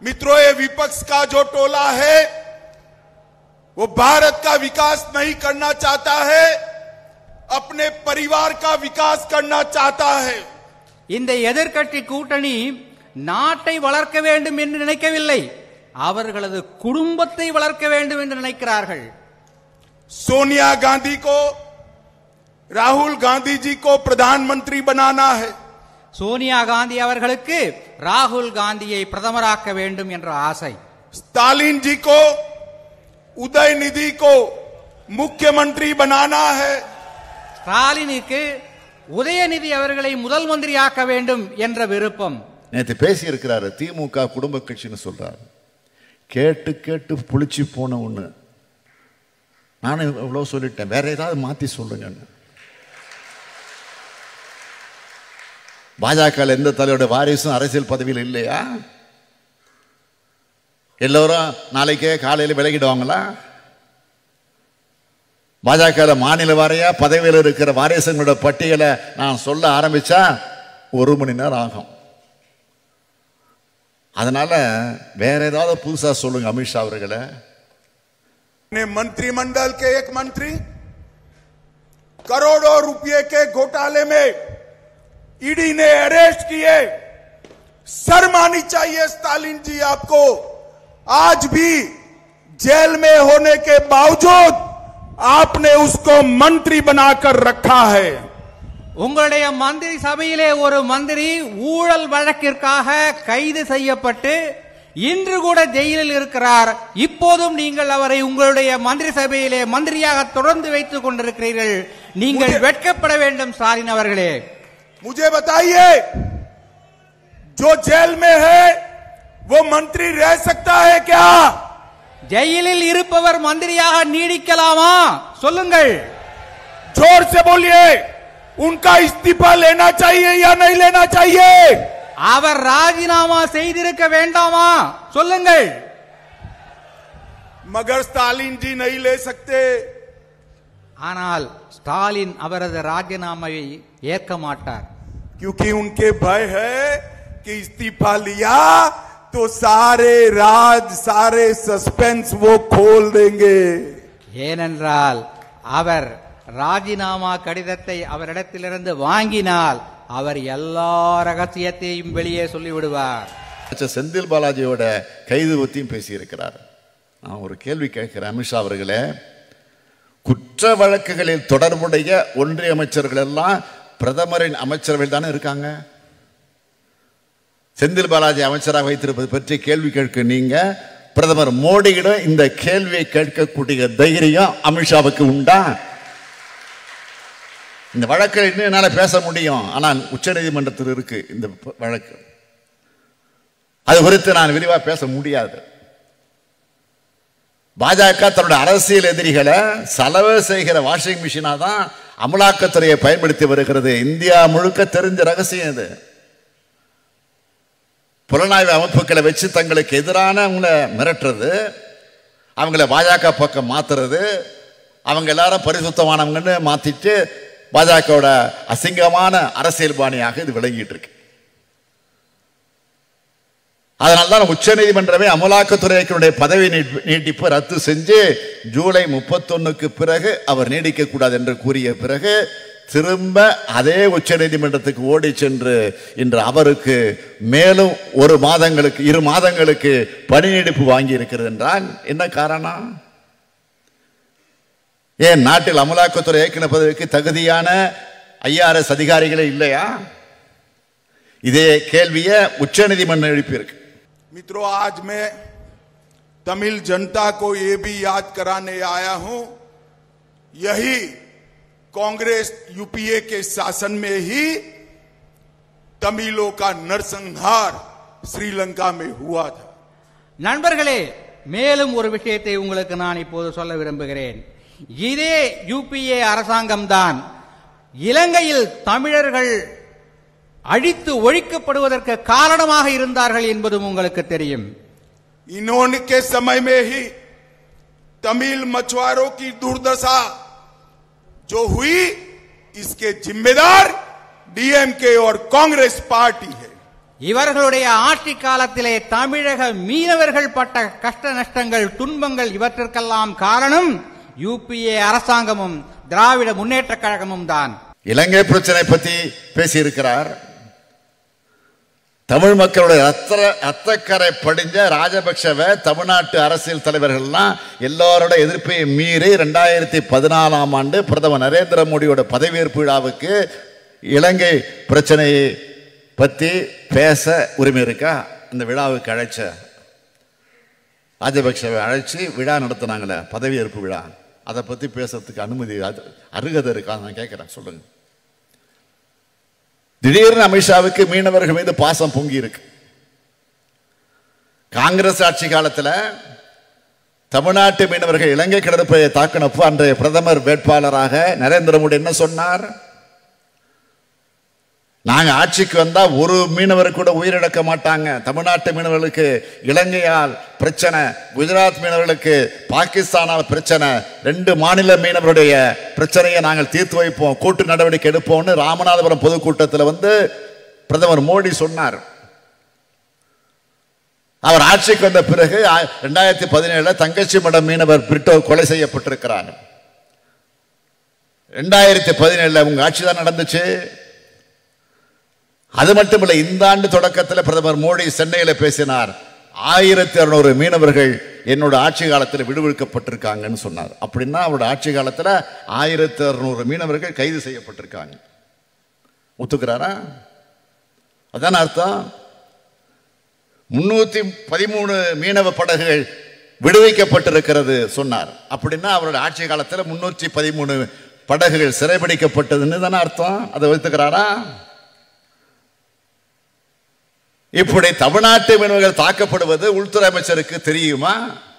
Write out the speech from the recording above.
मित्रों, ये विपक्ष का जो टोला है वो भारत का विकास नहीं करना चाहता है, अपने परिवार का विकास करना चाहता है। இந்த எதிர்க்கட்சி கூட்டணி நாட்டை வளர்க்க வேண்டும் என்று நினைக்கவில்லை, அவர்களது குடும்பத்தை வளர்க்க வேண்டும் என்று நினைக்கிறார்கள்। सोनिया गांधी को, राहुल गांधी जी को प्रधानमंत्री बनाना है। சோனியா காந்தி அவர்களுக்கு ராகுல் காந்தியை பிரதமராக்க வேண்டும் என்ற ஆசை। स्टालिन जी को, उदयनिधि को मुख्यमंत्री बनाना है। ஸ்டாலினுக்கு உதயநிதி அவர்களை முதல் மந்திரியாக்க வேண்டும் என்ற விருப்பம்। நேற்று பேசி இருக்கிறாரு, திமுக குடும்ப கட்சின்னு சொல்றாரு. கேட்டு கேட்டு புளிச்சு போன ஒண்ணு. நானும் இவ்வளவு சொல்லிட்டேன், வேற ஏதாவது மாத்தி சொல்லுங்க। பாஜக எந்த தலைவருடைய வாரிசும் அரசியல் பதவியில் இல்லையா? எல்லோரும் நாளைக்கே காலையில் விலகிடுவாங்களா? பாஜக மாநில வாரியா பதவியில் இருக்கிற வாரிசுங்களோட பட்டியலை நான் சொல்ல ஆரம்பிச்சா 1 மணி நேரம் ஆகும். அதனால வேற ஏதாவது புதுசா சொல்லுங்க அமித்ஷா அவர்களே। मंत्रिमंडल के एक मंत्री करोड़ों रुपए के घोटाले में ईडी ने अरेस्ट किए। शर्म आनी चाहिए स्टालिन जी आपको। आज भी जेल में होने के बावजूद आपने उसको मंत्री बनाकर रखा है। உங்களுடைய மந்திரி சபையிலே ஒரு மந்திரி ஊழல் வழக்கிற்காக கைது செய்யப்பட்டு இன்று கூட ஜெயிலில் இருக்கிறார்। இப்போதும் நீங்கள் அவரை உங்களுடைய மந்திரி சபையிலே மந்திரியாக தொடர்ந்து வைத்துக் கொண்டிருக்கிறீர்கள்। நீங்கள் வெட்கப்பட வேண்டும் ஸ்டாலின் அவர்களே। मुझे बताइए, जो जेल में है वो मंत्री रह सकता है क्या? ஜெயிலில் இருப்பவர் மந்திரியாக நீடிக்கலாமா? சொல்லுங்கள், जोर से बोलिए। उनका इस्तीफा लेना चाहिए या नहीं लेना चाहिए? அவர் ராஜினாமா செய்திருக்க வேண்டாமா? சொல்லுங்கள்। मगर स्टालिन जी नहीं ले सकते। ஆனால் ஸ்டாலின் அவரது ராஜினாமாவை ஏற்க மாட்டார்। क्योंकि उनके भय है कि इस्तीफा लिया तो सारे राज, सारे सस्पेंस वो खोल देंगे। ஏனென்றால் அவர் ராஜினாமா கடிதத்தை அவரிடத்திலிருந்து வாங்கினால் அவர் எல்லா ரகசியத்தையும் வெளியே சொல்லிவிடுவார்। செந்தில் பாலாஜியோட கைது பத்தியும் பேசியிருக்கிறார்। நான் ஒரு கேள்வி கேட்கிறேன் அமித்ஷா அவர்களே, குற்ற வழக்குகளில் தொடர்புடைய ஒன்றிய அமைச்சர்கள் எல்லாம் பிரதமரின் அமைச்சரவையில் தானே இருக்காங்க? செந்தில் பாலாஜி அமைச்சராக வைத்திருப்பது பற்றி கேள்வி கேட்க நீங்க பிரதமர் மோடியிடம் இந்த கேள்வியை கேட்கக்கூடிய தைரியம் அமித்ஷாவுக்கு உண்டா? இந்த வழக்கில் இன்னும் என்னால பேச முடியும், ஆனால் உச்ச நீதிமன்றத்தில் இருக்கு இந்த வழக்கு, அது குறித்து நான் விரிவா பேச முடியாது। பாஜக தன்னுடைய அரசியல் எதிரிகளை செலவு செய்கிற வாஷிங் மிஷினா தான் அமலாக்கத்துறையை பயன்படுத்தி வருகிறது। இந்தியா முழுக்க தெரிஞ்ச ரகசியம் இது। புலனாய்வு அமைப்புகளை வச்சு தங்களுக்கு எதிரானவங்களை மிரட்டுறது, அவங்களை பாஜக பக்கம் மாத்துறது, அவங்க எல்லாரும் பரிசுத்தமானவங்கன்னு மாத்திட்டு பாஜகவோட அசிங்கமான அரசியல் பாணியாக இது விளங்கிட்டு இருக்கு। அதனால்தான் உச்ச நீதிமன்றமே அமலாக்கத்துறையினுடைய பதவி நீட்டிப்பு ரத்து செஞ்சு ஜூலை 31க்கு பிறகு அவர் நீடிக்க கூடாது என்று கூறிய பிறகு திரும்ப அதே உச்ச நீதிமன்றத்துக்கு ஓடி சென்று இன்று அவருக்கு மேலும் 2 மாதங்களுக்கு பணி நீடிப்பு வாங்கி இருக்கிறது என்றால் என்ன காரணம்? ஏன் நாட்டில் அமலாக்கத்துறை இயக்குனர் பதவிக்கு தகுதியான IRS அதிகாரிகளே இல்லையா? இதே கேள்வியை உச்ச நீதிமன்றம் எழுப்பியிருக்கு। मित्रों, आज मैं तमिल जनता को ये भी याद कराने आया हूं, यही कांग्रेस यूपीए के शासन में ही तमिलों का नरसंहार श्रीलंका में हुआ था। நண்பர்களே, மேலும் ஒரு விஷயத்தை உங்களுக்கு நான் இப்போது சொல்ல விரும்புகிறேன்। இதே யூபிஏ அரசாங்கம்தான் இலங்கையில் தமிழர்கள் அழித்து ஒழிக்கப்படுவதற்கு காரணமாக இருந்தார்கள் என்பதும் உங்களுக்கு தெரியும்। इन्होंने के समय में ही तमिल मछुआरों की दुर्दशा जो हुई, इसके जिम्मेदार डीएमके और कांग्रेस पार्टी है। இவர்களுடைய ஆட்சி காலத்திலே தமிழக மீனவர்கள் பட்ட கஷ்ட நஷ்டங்கள், துன்பங்கள் இவற்றிற்கெல்லாம் காரணம் யுபிஏ அரசாங்கமும் திராவிட முன்னேற்ற கழகமும் தான். இலங்கை பிரச்சனை பத்தி பேசியிருக்கிறார். தமிழ் மக்களுடைய அத்தக்கரை படிஞ்ச ராஜபக்சவை தமிழ்நாட்டு அரசியல் தலைவர்கள்லாம் எல்லாரோட எதிர்ப்பையும் மீறி 2014ஆம் ஆண்டு பிரதமர் நரேந்திர மோடியோட பதவியேற்பு விழாவுக்கு இலங்கை பிரச்சனையை பத்தி பேச உரிமை இருக்கா? இந்த விழாவுக்கு அழைச்ச ராஜபக்சவை அழைச்சி விழா நடத்தினாங்களே, பதவியேற்பு விழா, அதை பத்தி பேசுறதுக்கு அனுமதி அருகதை இருக்கா? நான் கேட்கிறேன், சொல்லுங்க. திடீர்னு அமித்ஷாவுக்கு மீனவர்கள் மீது பாசம் பொங்கி இருக்கு. காங்கிரஸ் ஆட்சி காலத்தில் தமிழ்நாட்டு மீனவர்கள் இலங்கை கடற்படையை தாக்கினப்போ அன்றைய பிரதமர் வேட்பாளராக நரேந்திர மோடி என்ன சொன்னார்? நாங்க ஆட்சிக்கு வந்தா ஒரு மீனவர் கூட உயிரிழக்க மாட்டாங்க. தமிழ்நாட்டு மீனவர்களுக்கு இலங்கையால் பிரச்சனை, குஜராத் மீனவர்களுக்கு பாகிஸ்தானால் பிரச்சனை, 2 மாநில மீனவருடைய பிரச்சனையை நாங்கள் தீர்த்து வைப்போம், கூட்டு நடவடிக்கை எடுப்போம்னு ராமநாதபுரம் பொதுக்கூட்டத்தில் பிரதமர் மோடி சொன்னார். அவர் ஆட்சிக்கு வந்த பிறகு 2017 தங்கச்சி மடம் மீனவர் பிரிட்டோ கொலை செய்யப்பட்டிருக்கிறார். 2017 உங்க ஆட்சி தான் நடந்துச்சு. அது மட்டுமல்ல, இந்த ஆண்டு தொடக்கத்தில் பிரதமர் மோடி சென்னையில் பேசினார். 1600 மீனவர்கள் என்னோட ஆட்சி காலத்தில் விடுவிக்கப்பட்டிருக்காங்கன்னு சொன்னார். அப்படின்னா அவரோட ஆட்சி காலத்தில் 1600 மீனவர்கள் கைது செய்யப்பட்டிருக்காங்க. ஒத்துக்கிறாரா? அதான் அர்த்தம். 313 மீனவ படகுகள் விடுவிக்கப்பட்டிருக்கிறது சொன்னார். அப்படின்னா அவரோட ஆட்சி காலத்தில் 313 படகுகள் சிறைபிடிக்கப்பட்டதுன்னு தானே அர்த்தம். அதை ஒத்துக்கிறாரா? இப்படி தமிழ்நாட்டு மீனவர்கள் தாக்கப்படுவது உள்துறை அமைச்சருக்கு தெரியுமா?